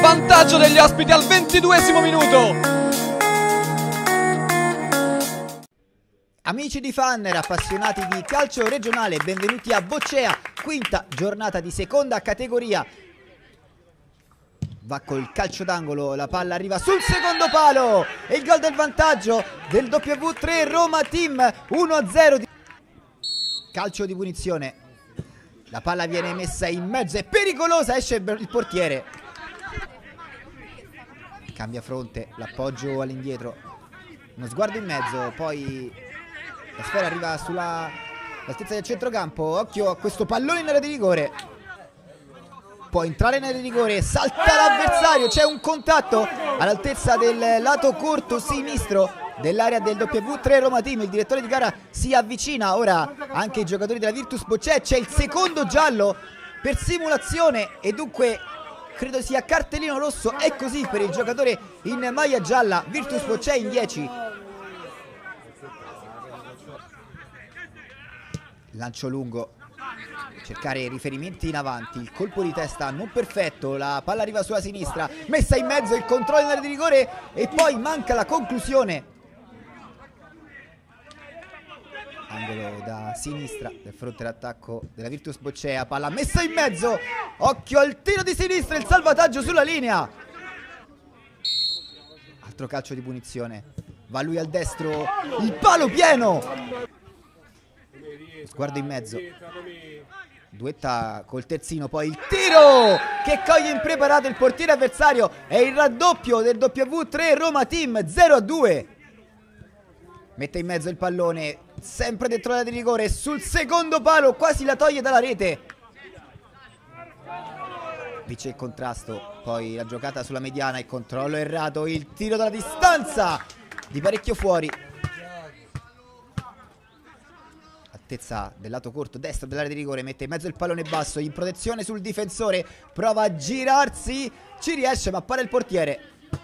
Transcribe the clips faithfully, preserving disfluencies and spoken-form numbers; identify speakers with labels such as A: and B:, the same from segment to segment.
A: vantaggio degli ospiti al ventiduesimo minuto.
B: Amici di Fanner, appassionati di calcio regionale, benvenuti a Boccea, quinta giornata di seconda categoria. Va col calcio d'angolo, la palla arriva sul secondo palo e il gol del vantaggio del W tre Roma Team, uno a zero. Calcio di punizione, la palla viene messa in mezzo, è pericolosa, esce il portiere. Cambia fronte, l'appoggio all'indietro, uno sguardo in mezzo, poi la sfera arriva sulla altezza del centrocampo. Occhio a questo pallone in area di rigore. Può entrare in area di rigore, salta l'avversario, c'è un contatto all'altezza del lato corto sinistro dell'area del W tre Roma Team. Il direttore di gara si avvicina, ora anche i giocatori della Virtus Boccea. C'è il secondo giallo per simulazione e dunque credo sia cartellino rosso. È così per il giocatore in maglia gialla. Virtus Boccea in dieci. Lancio lungo, cercare riferimenti in avanti, il colpo di testa non perfetto, la palla arriva sulla sinistra, messa in mezzo, il controllo in area di rigore e poi manca la conclusione. Angolo da sinistra del fronte d'attacco della Virtus Boccea, palla messa in mezzo, occhio al tiro di sinistra, il salvataggio sulla linea. Altro calcio di punizione, va lui al destro, il palo pieno. Sguardo in mezzo, duetta col terzino, poi il tiro che coglie impreparato il portiere avversario. È il raddoppio del W tre Roma Team, zero a due. Mette in mezzo il pallone, sempre dentro l'area di rigore, sul secondo palo, quasi la toglie dalla rete. Vince il contrasto, poi la giocata sulla mediana, il controllo errato, il tiro dalla distanza di parecchio fuori. Altezza del lato corto destro dell'area di rigore, mette in mezzo il pallone basso, in protezione sul difensore, prova a girarsi, ci riesce ma para il portiere.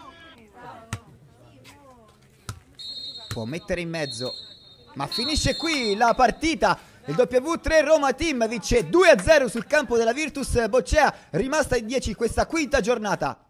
B: Può mettere in mezzo, ma finisce qui la partita. Il W tre Roma Team vince due a zero sul campo della Virtus Boccea, rimasta in dieci questa quinta giornata.